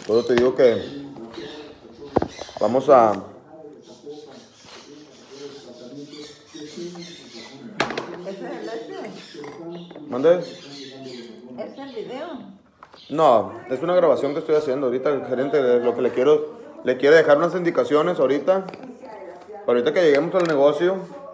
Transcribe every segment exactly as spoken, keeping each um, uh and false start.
Por eso te digo que vamos a... ¿Ese es el ese? ¿Mande? ¿Es el video? No, es una grabación que estoy haciendo ahorita, el gerente, de lo que le quiero, le quiere dejar unas indicaciones ahorita. Ahorita que lleguemos al negocio,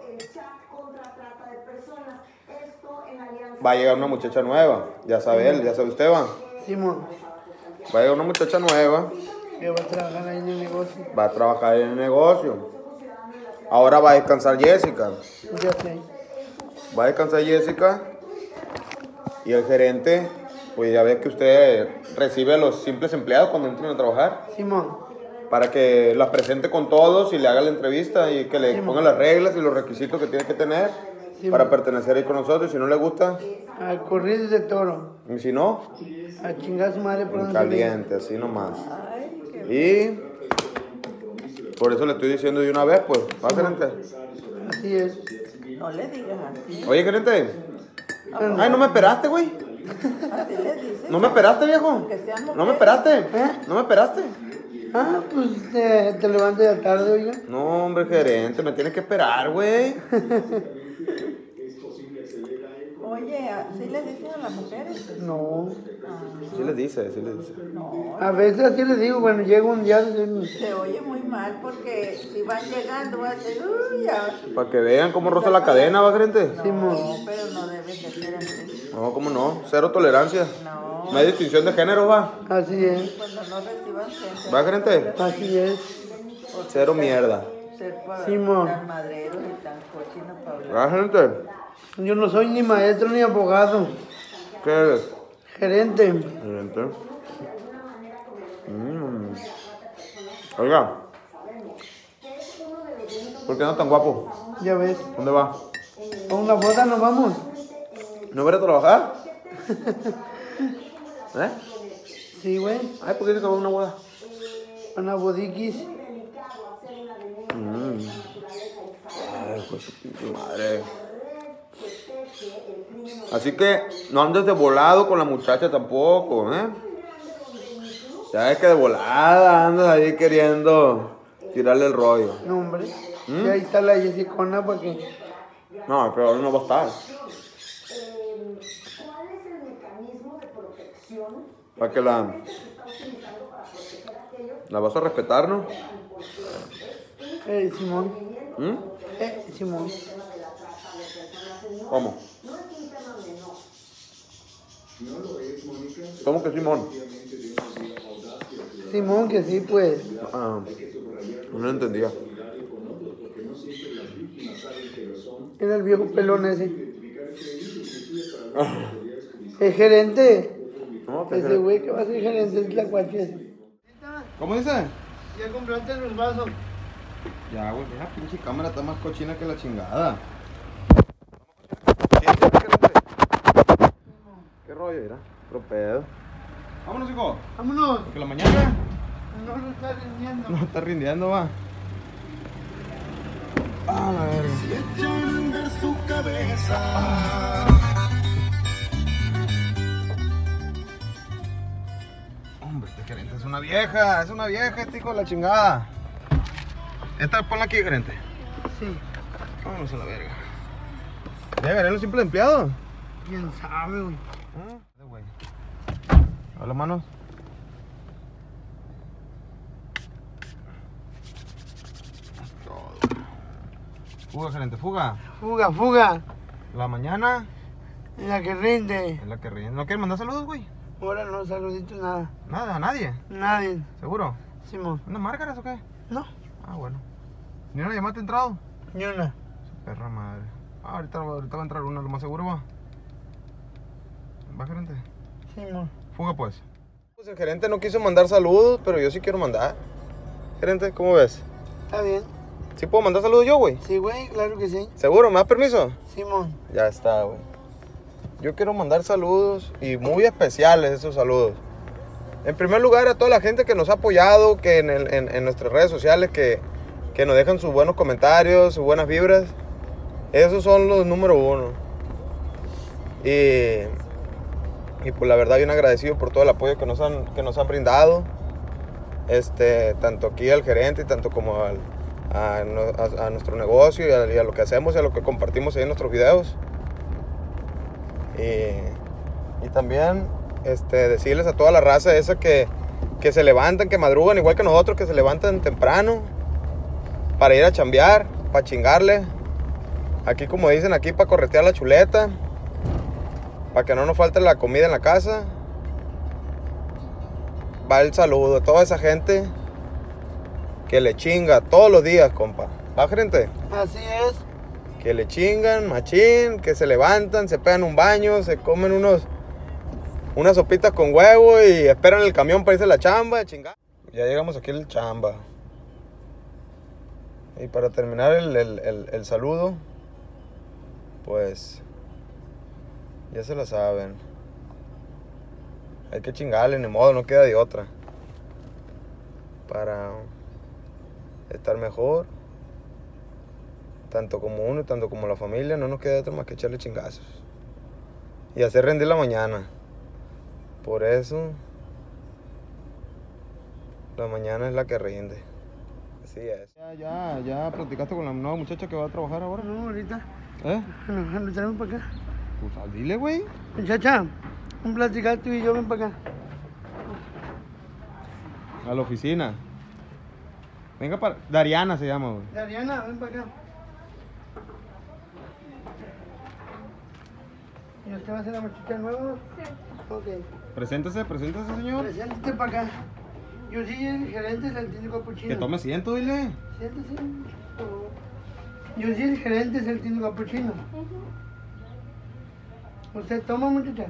va a llegar una muchacha nueva, ya sabe él, ya sabe usted, va. Simón, Va a llegar una muchacha nueva, que va a trabajar ahí en el negocio. va a trabajar en el negocio. Ahora va a descansar Jessica. Ya sé. Va a descansar Jessica y el gerente, pues ya ve que usted recibe a los simples empleados cuando entran a trabajar, Simón, para que las presente con todos y le haga la entrevista y que le Sí, ponga las reglas y los requisitos que tiene que tener Sí, para mo. pertenecer ahí con nosotros. Y si no le gusta, a corridas de toro. y si no, A chingar a su madre por en donde se venga. caliente, así nomás. Ay, qué... Y por eso le estoy diciendo de una vez, pues, va, gerente. Así es. No le digas así. Oye, gerente. Ay, ¿no me esperaste, güey? Así le dices. ¿No me esperaste, viejo? Que sean ¿No me esperaste? ¿Eh? ¿No me esperaste? Ah, pues te, te levantas de tarde, oiga. No, hombre, gerente, me tienes que esperar, güey. Oye, ¿sí le dicen a las mujeres? No. Sí les dice, sí les dice. No, A veces así les digo, bueno, llega un día. se oye muy mal porque si van llegando va a ser, uy, ya. Para que vean cómo roza la cadena, va, gerente. No, Simón. pero no debe de ser así. No, cómo no, cero tolerancia. No, No hay distinción de género, va. Así es. cuando no reciban gente. Va, gerente. Así es. Cero mierda. Ser para Simón. tan madreros y tan cochinos para hablar. Va, gerente. Yo no soy ni maestro ni abogado. ¿Qué eres? Gerente. Gerente. Mm. Oiga. ¿Por qué no tan guapo? Ya ves. ¿Dónde va? A una boda nos vamos. ¿No va a ir a trabajar? ¿Eh? Sí, güey. Ay, ¿por qué dice que va a una boda? A una bodiquis. Mm. Ay, pues su pinche madre. Así que no andes de volado con la muchacha tampoco, ¿eh? Ya es que de volada andas ahí queriendo tirarle el rollo. No, hombre. ¿Mm? Y ahí está la Jessicona para que. No, pero ahora no va a estar. Para que la... ¿La vas a respetar, no? Eh, Simón. ¿Mm? Eh, Simón. ¿Cómo? ¿Cómo que Simón? Simón, que sí, pues. Ah, no lo entendía. Era el viejo pelón ese. El gerente. No, que Ese se- güey que va a ser gerente es la cuache ese. ¿Cómo dice? Ya compraste los vasos. Ya, güey, esa pinche cámara está más cochina que la chingada. ¿Qué rollo, mira? Otro pedo. Vámonos, hijo. Vámonos. Que la mañana No lo está rindiendo. no está rindiendo, va. Ah, la verga. su cabeza. Hombre, este gerente es una vieja, es una vieja, este hijo de la chingada. Esta, ponla aquí, gerente. Sí. Vámonos a la verga. ¿Ya llegaré los simples empleados? Quién sabe, güey. Ah, güey. Hola, manos. Todo. Fuga, gerente, fuga. Fuga, fuga. La mañana En la que rinde. es la que ríe. ¿No quieres mandar saludos, güey? Ahora no saluditos nada. Nada, a nadie. Nadie. ¿Seguro? Simón. ¿Unas márgaras o qué? No. Ah, bueno. ¿Ni una llamada te ha entrado? Ni una. Su perra madre. Ah, ahorita, ahorita va a entrar una, lo más seguro va. ¿Va, gerente? Simón. Fuga, pues. Pues el gerente no quiso mandar saludos, pero yo sí quiero mandar. Gerente, ¿cómo ves? Está bien. ¿Sí puedo mandar saludos yo, güey? Sí, güey, claro que sí. ¿Seguro? ¿Me das permiso? Simón. Ya está, güey. Yo quiero mandar saludos y muy especiales esos saludos. En primer lugar, a toda la gente que nos ha apoyado, que en, el, en, en nuestras redes sociales, que, que nos dejan sus buenos comentarios, sus buenas vibras. Esos son los número uno. Y, y pues la verdad, bien agradecido por todo el apoyo que nos han, que nos han brindado. este, tanto aquí al gerente y tanto como al, a, a, a nuestro negocio y a, y a lo que hacemos y a lo que compartimos ahí en nuestros videos. Y, y también este, decirles a toda la raza esa que, que se levantan, que madrugan igual que nosotros, que se levantan temprano para ir a chambear, para chingarle. Aquí, como dicen aquí, para corretear la chuleta, para que no nos falte la comida en la casa. Va el saludo a toda esa gente que le chinga todos los días, compa. ¿Va, gente? Así es. Que le chingan, machín, que se levantan, se pegan un baño, se comen unos unas sopitas con huevo y esperan el camión para irse a la chamba, chingar. Ya llegamos aquí al chamba. Y para terminar el, el, el, el saludo, pues ya se la saben. Hay que chingarle, ni modo, no queda de otra. Para estar mejor, tanto como uno y tanto como la familia, no nos queda de otra más que echarle chingazos. Y hacer rendir la mañana. Por eso, la mañana es la que rinde. Así es. Ya, ya, ya platicaste con la nueva muchacha que va a trabajar ahora. No, ahorita. ¿Eh? Bueno, lo traemos para acá. Pues dile, güey. Muchacha, un platicar tú y yo, ven para acá. A la oficina. Venga para... Dariana se llama, güey. Dariana, ven para acá. ¿Y usted va a ser la muchacha nueva? Sí. Ok. Preséntese, preséntese, señor. Preséntate para acá. Yo soy el gerente del Tino Capuchino. Que tome asiento, dile. Siéntese, por favor. Yo soy el gerente del Tino Capuchino. Uh-huh. ¿Usted toma, muchacha?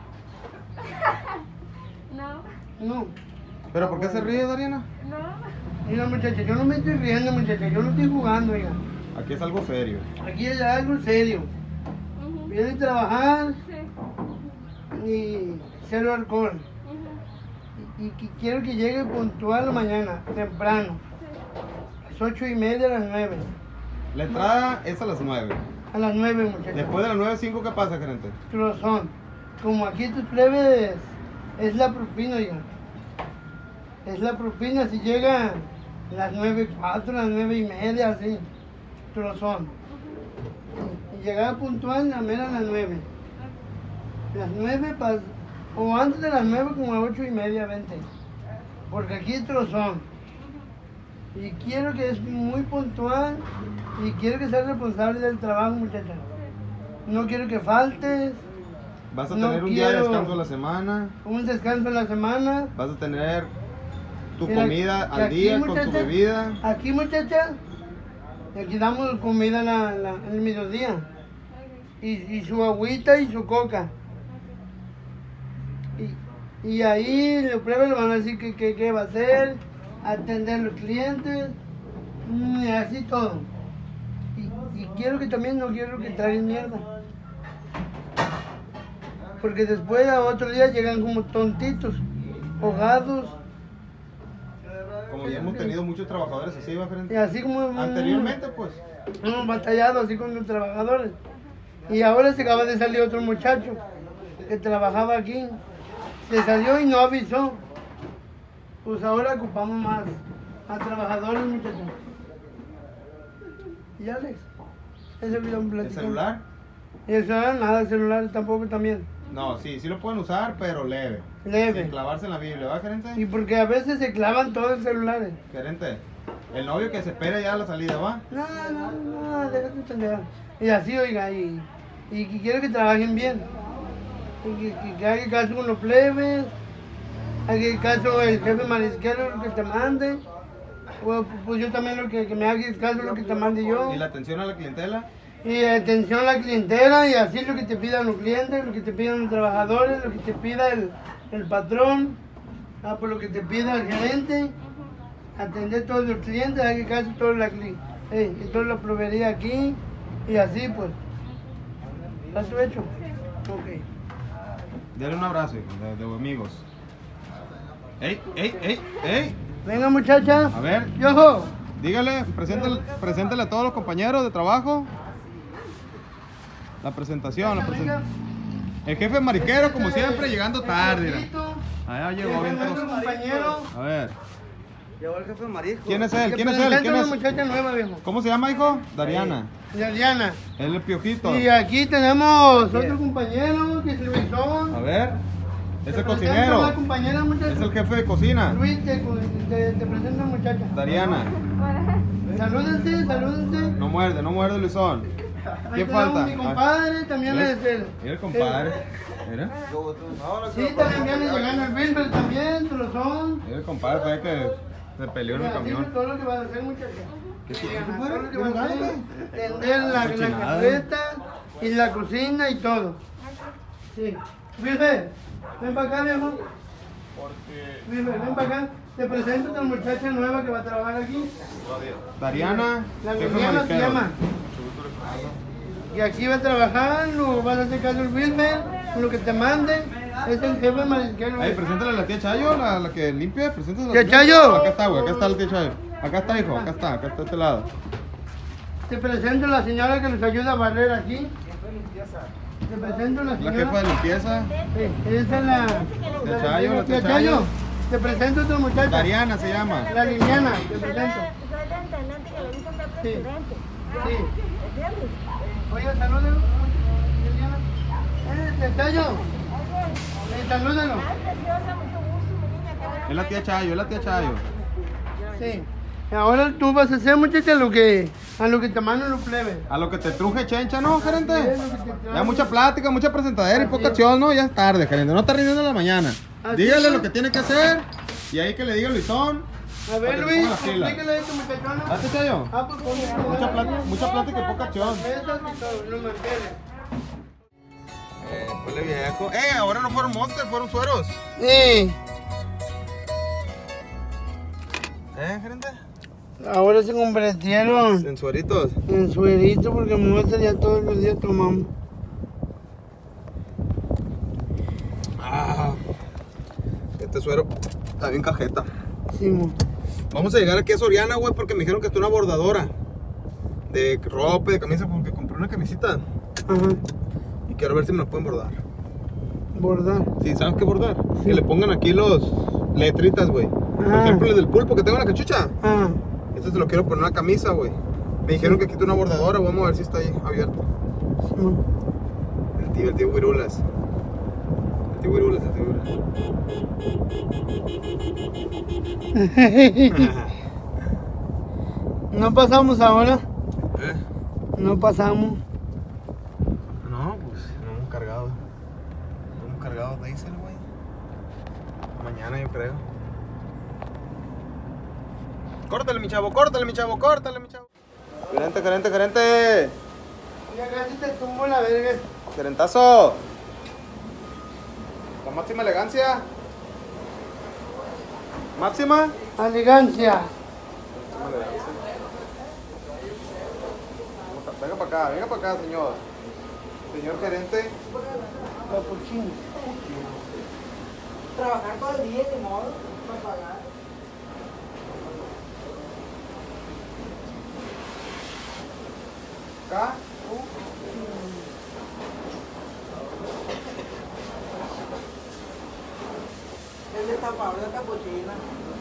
No. No. ¿Pero por qué se ríe, Dariana? No. Mira, muchacha, yo no me estoy riendo, muchacha. Yo no estoy jugando, oiga. Aquí es algo serio. Aquí es algo serio. Uh-huh. Viene a trabajar Sí. y cero alcohol. Uh-huh. Y, y quiero que llegue puntual a la mañana, temprano. A las ocho y media, a las nueve. La entrada es a las nueve. A las nueve, muchachos. Después de las nueve, cinco, ¿qué pasa, gerente? Cruzón. Como aquí tus plebes es la propina, oiga. Es la propina si llega a las nueve cuatro, las nueve y media, así. Cruzón. Y, y llegaba puntual a mera a las nueve. Las nueve pas- o antes de las nueve como a ocho y media, vente. Porque aquí es trozón. Y quiero que es muy puntual y quiero que seas responsable del trabajo, muchacha. No quiero que faltes. Vas a No tener un día de quiero- descanso a la semana. Un descanso en la semana. Vas a tener tu Mira, comida que al aquí, día con tu muchacha, bebida. Aquí, muchacha, aquí damos comida la, la, en el mediodía. Y, y su agüita y su coca. Y, y ahí los plebes le van a decir qué que, que va a hacer, atender a los clientes, mm, y así todo. Y, y quiero que también no quiero que traigan mierda. Porque después a otro día llegan como tontitos, ahogados. Como ya hemos tenido muchos trabajadores así, va, Y gerente. así como Anteriormente, pues. hemos batallado así con los trabajadores. Y ahora se acaba de salir otro muchacho que trabajaba aquí. Se salió y no avisó. Pues ahora ocupamos más, más trabajadores, muchachos. ¿Y Alex? Ese video un ¿El platicón. celular? Y el celular, nada, el celular tampoco también. No, sí, sí lo pueden usar, pero leve. Leve. Sin clavarse en la Biblia, ¿va, gerente? Y porque a veces se clavan todos los celulares. Gerente, el novio que se espera ya a la salida, ¿va? No, no, no, déjate entender. Y así, oiga, y, y que quiero que trabajen bien. Y que, que, que haga caso con los plebes, haga caso el jefe marisquero, lo que te mande. O, pues yo también lo que, que me haga caso lo que te mande yo. ¿Y la atención a la clientela? Y atención a la clientela y así lo que te pidan los clientes, lo que te pidan los trabajadores, lo que te pida el, el patrón, ah, por lo que te pida el gerente, atender todos los clientes, haga caso toda la, cli- eh, y toda la proveería aquí y así pues. ¿Está todo hecho? Ok. Dale un abrazo, hijo, de, de amigos. ¡Ey, ey, ey, ey! Venga muchacha. A ver, Yojo. dígale, preséntale, preséntale a todos los compañeros de trabajo. La presentación, la Venga, presentación. venga. El jefe mariquero, como siempre, llegando El tarde. mira. gordito, Allá el llegó bien nuestro todos. compañero. A ver, Llegó el jefe de marisco. ¿Quién es él? Te ¿Quién es él? presento ¿Quién una es? muchacha nueva, viejo. ¿Cómo se llama, hijo? Dariana. De Diana. Él es el piojito. Y aquí tenemos otro compañero que es Luisón. A ver. Es Te el presento cocinero. una compañera, muchacha. Es el jefe de cocina. Luis, te, te, te presento a la muchacha. Dariana. Salúdense, salúdense. No muerde, no muerde, Luisón. Ahí ¿Quién tenemos falta? Mi compadre también Mira, es él. Mira el compadre. Mira. Sí, también viene llegando el Wilber también, Trozón. Mira el compadre, parece que se peleó en el Así camión. es todo lo que va a hacer, muchacha. ¿Qué sí, Todo compadre? lo que ¿Qué va a lugar, hacer, güey? tender la, la Cochinada. carreta y la cocina y todo. Sí. Wilber, ven para acá, viejo. Wilber, ven para acá. Te presento a esta muchacha nueva que va a trabajar aquí. Dariana. La jefe Liliana se marisquero. llama. Y aquí va a trabajar, lo vas a hacer caso el Wilber, lo que te mande. Es el jefe marisquero. Ahí, preséntale a la tía Chayo, la, la que limpia. Preséntale a ¡Tía la Chayo! Acá está, güey, acá está la tía Chayo. Acá está, hijo, acá está, acá está a este lado. Te presento a la señora que nos ayuda a barrer aquí. Te presento a la La señora. jefa de limpieza. Sí, esa es la. Tía Chayo, la tía tía Chayo. Chayo. Te presento a tu muchacha. Dariana se llama. La Liliana, te presento. Soy la intendente que le dice que es Sí. presidente. Sí. ¿Entiendes? Oye, salúdalo. Liliana. Eh, tía Chayo. Eh, salúdalo. Ay, preciosa, mucho gusto, mi niña. Qué buena Es la tía Chayo, es la tía Chayo. Sí. Ahora tú vas a hacer, muchacha, lo que, a lo que te mandan los plebes. A lo que te truje chencha, ¿no, gerente? Sí, lo que te Ya traen. mucha plática, mucha presentadera y poca acción, ¿no? Ya es tarde, gerente. No está rindiendo en la mañana. Así Dígale es. lo que tiene que hacer y ahí que le diga Luisón. A para ver, que se Luis, ponga las pilas. explícale a este muchachón. ¿Ah, tía Chayo? Ah, pues ponle Mucha, plá- mucha plática y poca acción. mesas y todo, los manteles. Eh, ponle viejo. Eh, ahora no fueron montes, fueron sueros. Sí. ¿Eh, gerente? Ahora se convirtieron En sueritos. en suerito porque muestra ya todos los días tomamos. Ah, este suero está bien cajeta. Sí, mo. Vamos a llegar aquí a Soriana, güey, porque me dijeron que está una bordadora de ropa, de camisa, porque compré una camisita Ajá. y quiero ver si me la pueden bordar. Bordar. Sí, ¿sabes qué bordar? Que le pongan aquí los letritas, güey. Por Ah. ejemplo, el del pulpo que tengo en la cachucha. Ah. Este se lo quiero poner en una camisa, güey. Me dijeron que aquí está una bordadora, vamos a ver si está ahí abierto. Sí, mo. El tío, el tío Virulas. El tío Virulas, el tío Virulas. No pasamos ahora. ¿Eh? No pasamos. No, pues no hemos cargado. No hemos cargado diésel, güey. Mañana yo creo. Córtale, mi chavo, córtale, mi chavo, córtale, mi chavo. Gerente, gerente, gerente. Ya casi te tumbo la verga. Gerentazo. La máxima elegancia. Máxima. Elegancia. Máxima elegancia. Venga para acá, venga para acá, señor. Señor gerente. Capuchino. Trabajar todo el día, de modo, para pagar. Acá. Es destapado de capuchina.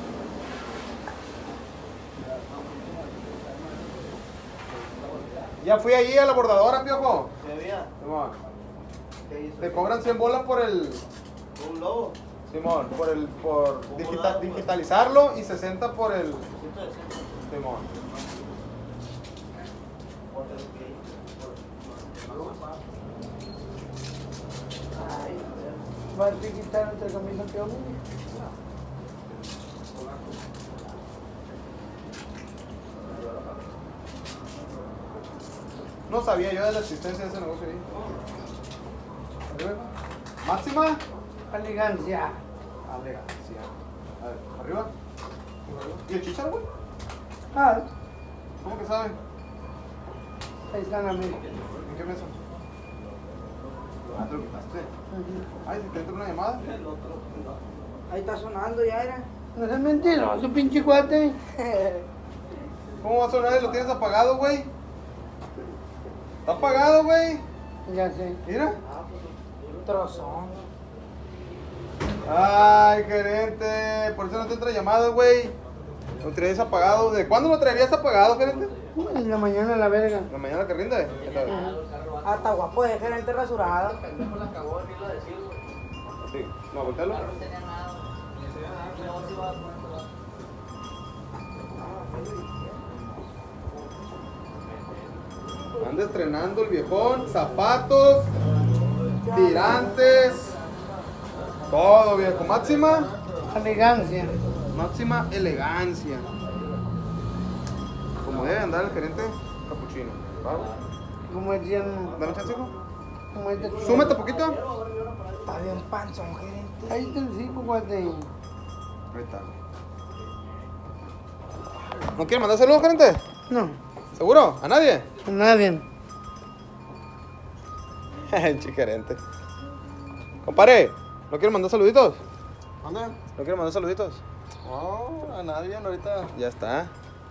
Ya fui allí a la bordadora, piojo. ¿Qué había? Simón. ¿Qué hizo? Te cobran cien bolas por el. Un lobo. Simón, por el. por Un digita- bordado, digitalizarlo y sesenta por el. ciento sesenta. Simón. ¿Vas a quitar otra camisa que hombre? No sabía yo de la existencia de ese negocio ahí. Arriba. Máxima. Elegancia. Elegancia. A ver, arriba. ¿Y el chicharo, güey? Ah, ¿Cómo que saben? ahí están las mesas. ¿En qué mesa? Ah, te lo quitaste. Ay, si te entra una llamada. Ahí está sonando ya, era. No seas mentiroso, pinche cuate. ¿Cómo va a sonar? ¿Lo tienes apagado, güey? ¿Está apagado, güey? Ya sé. Mira. Trozón. Ay, gerente. Por eso no te entra llamada, güey. Lo traías apagado. ¿De cuándo lo traerías apagado, gerente? En la mañana la verga. La mañana que rinde. ¿Qué tal? Hasta guapo de gerente rasurado. Sí. No, voltealo. Anda estrenando el viejón. Zapatos. Tirantes. Todo viejo. Máxima. Elegancia. Máxima elegancia. Como debe andar el gerente capuchino. ¿Vamos? Como decían. Dame chance, hijo. Como este. Súmete poquito. Está bien panzón, gerente. Ahí está el cinco, cuate. Ahí está. ¿No quiere mandar saludos, gerente? No, ¿Seguro? ¿A nadie? a nadie. Che, gerente. Compadre, ¿no quiere mandar saluditos? ¿Dónde? ¿No quiere mandar saluditos? No, a nadie ahorita. Ya está.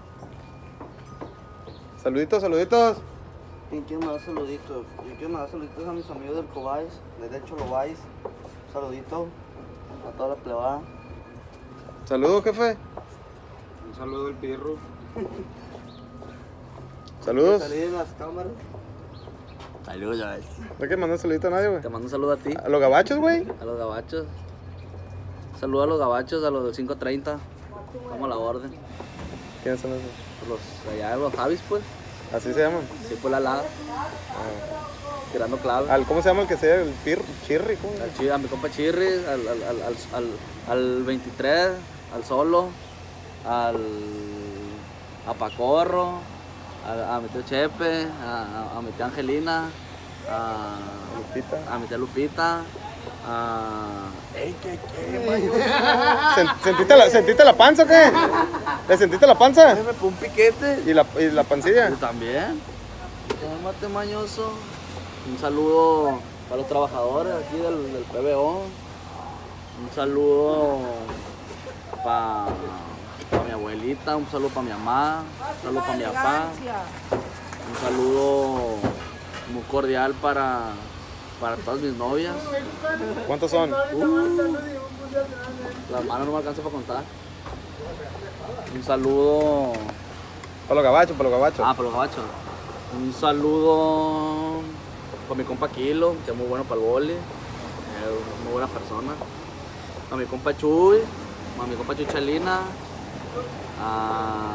Saluditos, saluditos. ¿Quién quiere mandar saluditos? Yo quiero mandar saluditos a mis amigos del Cobáis, de Derecho Lobáis. Un saludito a toda la plebada. Saludos, jefe. Un saludo al Pirro. Saludos. Salir en las cámaras. Saludos. ¿No quiere mandar saludito a nadie, güey? Te mando un saludo a ti, A los gabachos, güey. a los gabachos. Saludo a los gabachos, a los del cinco treinta. Vamos a la orden. ¿Quiénes son esos? Los allá, los Javis, pues. Así se llaman. Sí, pues la laga. Tirando clave. Al, ¿Cómo se llama el que sea? El pir, chirri, ¿cómo? Al chi- a mi compa Chirris, al, al, al, al, al, al veintitrés, al Solo, al a Pacorro, a, a mi tío Chepe, a, a, a mi tía Angelina, a, Lupita. a mi tía Lupita, a... ¡Ey, qué, qué, ¿Sen- ¿Sentiste la, ¿Sentiste la panza o qué? ¿Le sentiste la panza? me pone un piquete. ¿Y la, y la pancilla? Tú también. Cálmate, mañoso. Un saludo para los trabajadores aquí del, del P B O. Un saludo para mi abuelita, un saludo para mi mamá, un saludo para mi papá. Un saludo muy cordial para, para todas mis novias. ¿Cuántos son? Las manos no me alcanzo para contar. Un saludo. Para los gabachos, para los gabachos. Ah, para los gabachos. Un saludo para mi compa Kilo, que es muy bueno para el vole. Es muy buena persona. A mi compa Chuy, a mi compa Chuchalina. A,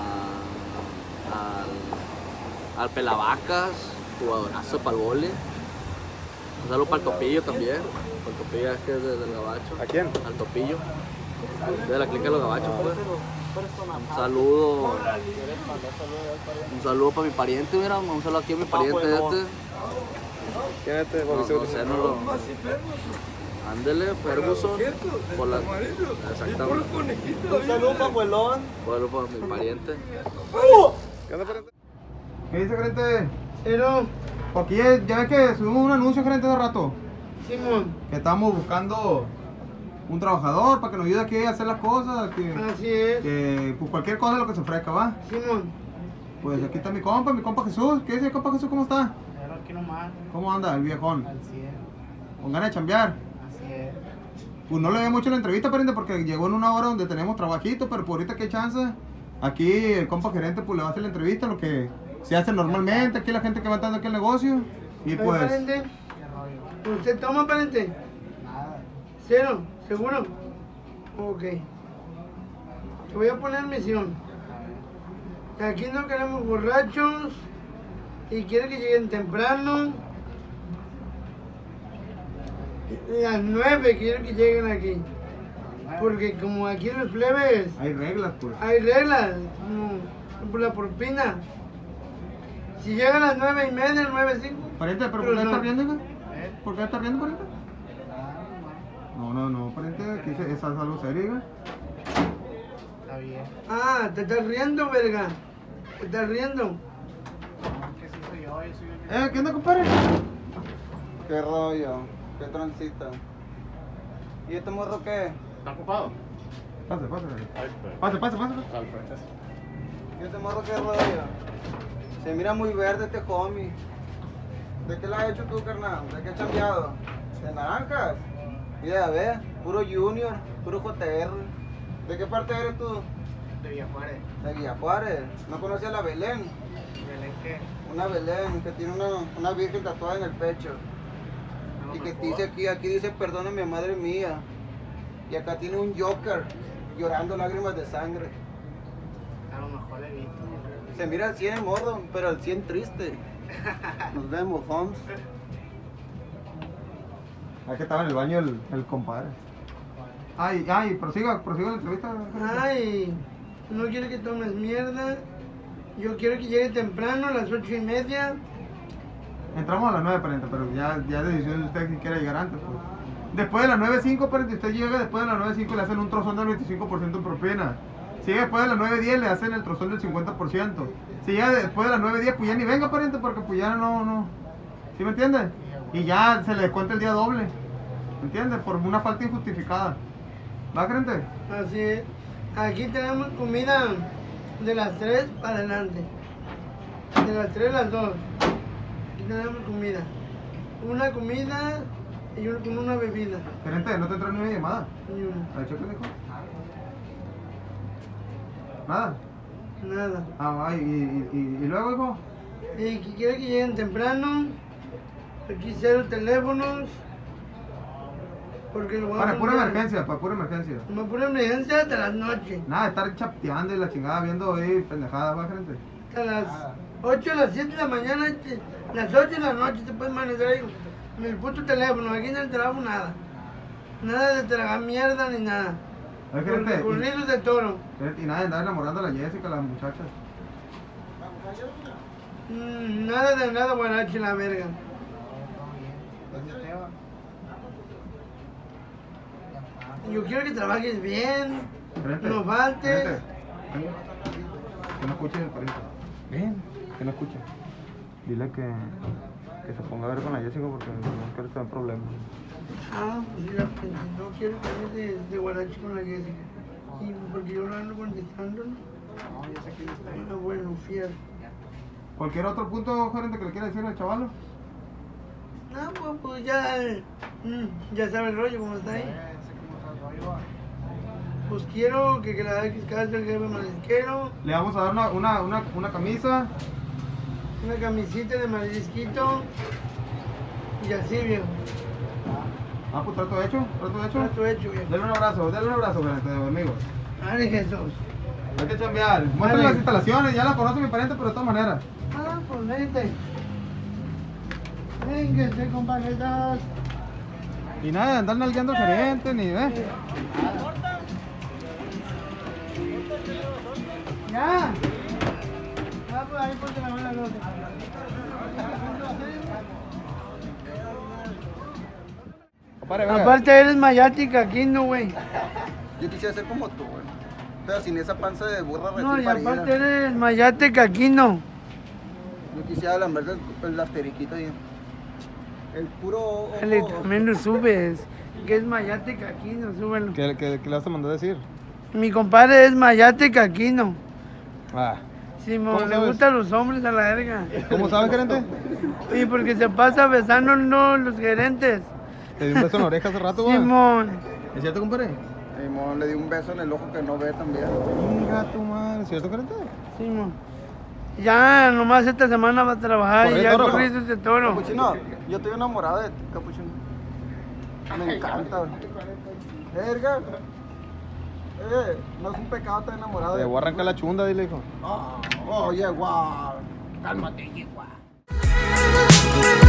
al, al Pelavacas, jugadorazo para el vole. Un saludo para el Topillo también. Para el Topillo es que es de- del gabacho. ¿A quién? Al Topillo. De la clica de los gabachos, pues. Un saludo. Un saludo para mi pariente, mira. Un saludo aquí a mi pariente este. ¿Quién es este? No, no sé, no lo. Ándele, Ferguson. Por la... Exactamente. Un saludo para Abuelón. Bueno, para mi pariente. ¿Qué onda, gerente? ¿Qué dice, gerente? Pero, Aquí ya, ya ves que subimos un anuncio, gerente, hace rato. Simón, Que estamos buscando un trabajador para que nos ayude aquí a hacer las cosas. Que, así es. que pues cualquier cosa lo que se ofrezca, ¿va? Simón. Pues aquí está mi compa, mi compa Jesús. ¿Qué dice, compa Jesús? ¿Cómo está? Pero aquí nomás, ¿Cómo anda el viejón? al cien, ¿Con ganas de chambear? así es. Pues no le había mucho la entrevista, pariente, porque llegó en una hora donde tenemos trabajito, pero por ahorita que hay chance. Aquí el compa gerente pues le va a hacer la entrevista, lo que se hace normalmente, aquí la gente que va entrando aquí al negocio. Y Oye, pues, pariente, ¿usted toma, pariente? Nada. ¿Cero? ¿Seguro? Ok. Te voy a poner misión. Aquí no queremos borrachos y quiero que lleguen temprano. Las nueve quiero que lleguen aquí. Porque como aquí en los plebes hay reglas, pues. hay reglas, como por la propina. Si llegan a las nueve y media, nueve cinco. Pariente, ¿pero por qué está riendo, hija? ¿Por qué está riendo, pariente? No, no, no, pariente, aquí se- eso es algo serio, hija. Ah, te estás riendo, verga. Te estás riendo. Eh, ¿qué onda, compadre? ¿Qué rollo? ¿Qué transita? ¿Y este morro qué? Pase, pase. Pase, pase, pase. ¿Y este morro qué rollo? Se mira muy verde este homie. ¿De qué la has hecho tú, carnal? ¿De qué has cambiado? ¿De naranjas? Mira, a ver, puro junior, puro J R. ¿De qué parte eres tú? De Villajuárez. De Villajuárez. ¿No conocía a la Belén? ¿Belén qué? Una Belén que tiene una, una virgen tatuada en el pecho. A lo Y que mejor. dice aquí, aquí dice perdóname madre mía. Y acá tiene un Joker llorando lágrimas de sangre. A lo mejor le he visto. Se mira al cien morro, pero al cien triste. Nos vemos, Holmes. Aquí estaba en el baño el, el compadre. Ay, ay, prosiga, prosiga la entrevista. Ay, no quiero que tomes mierda. Yo quiero que llegue temprano, a las ocho y media. Entramos a las nueve, pariente, pero ya, ya es decisión de usted si quiere llegar antes, pues. Después de las nueve cinco, pariente, usted llega después de las nueve cinco y le hacen un trozón del veinticinco por ciento en propina. Si llega después de las nueve diez, le hacen el trozón del cincuenta por ciento. Si llega después de las nueve diez, pues ya ni venga, pariente, porque pues ya no, no. ¿Sí me entiende? Y ya se le descuenta el día doble. ¿Me entiende? Por una falta injustificada. ¿Va, crente? Así es. Aquí tenemos comida de las tres para adelante. De las tres a las dos. Aquí tenemos comida. Una comida y una, con una bebida. Gerente, ¿no te entró ni una llamada? Ni una. ¿A hecho qué dijo? ¿Nada? Nada. Ah, ay, y, y, y luego, hijo. Y que quiere que lleguen temprano. Aquí cero teléfonos. Porque lo voy a Para pura poner- emergencia, para pura emergencia. Para pura emergencia hasta las noches. Nada, de estar chapeando y la chingada viendo ahí pendejadas, va, gerente. Hasta las ocho, a las siete de la mañana, te- las ocho de la noche te puedes manejar ahí en el puto teléfono. Aquí no trabajo nada. Nada de tragar mierda ni nada. A ver, gerente, Con y, corridos de toro. gerente, y nada de andar enamorando a la Jessica, a las muchachas. Mm, nada de nada guarache la verga. Yo quiero que trabajes bien, Gerente, no faltes. gerente, ven. Que no escuche el pariente. Ven, que no escuche. Dile que, que se ponga a ver con la Jessica porque no quiero tener problemas. Ah, pues mira, pues, no quiero que hables de, de guarache con la Jessica. Y porque yo no ando contestando, ¿no? Ah, bueno, fiel. ¿Cualquier otro punto, gerente, que le quiera decir al chavalo? No, pues, pues ya, mm, ya sabe el rollo cómo está ahí. Pues quiero que, que la hagas caso el jefe marisquero, Le vamos a dar una, una, una, una camisa. una camisita de marisquito y así, viejo. Ah, pues trato hecho, trato hecho. Trato hecho, viejo. Dale un abrazo, dale un abrazo, gerente, de amigos. Ay, Jesús. Hay que chambear. Muestra Vale. las instalaciones, ya las conoce mi pariente, pero de todas maneras. Ah, pues vente. Véngase, compañeros. Y nada, andar nalgueando al gerente, ni ve. Ya. Ah, pues ahí ponte la mano al otro. Compadre, venga. Aparte eres mayática aquí, no, güey. Yo quisiera ser como tú, güey. Pero sin esa panza de burra recién No, y parida. aparte eres mayate caquino. Yo quisiera lamber el, el asteriquito y el puro ojo. Dale, también lo subes. Que es mayate caquino, súbelo. ¿Qué, qué, qué le vas a mandar a decir? Mi compadre es mayate caquino. Ah. Simón, ¿Cómo le sabes? gustan los hombres a la verga. ¿Cómo sabes, gerente? Y porque se pasa besando no, los gerentes. Te di un beso en la oreja hace rato, güey. Simón. ¿Es cierto, compadre? Simón, le di un beso en el ojo que no ve también. Mira tu madre, ¿es cierto, gerente? Simón. Ya, nomás esta semana va a trabajar y Corre, ya toro. corridos de toro. Capuchino, yo estoy enamorado de ti, Capuchino. Me encanta. Verga. Eh, no es un pecado estar enamorado Te de voy a arrancar la chunda, dile, hijo. Ah, oye, guau. Cálmate, guau.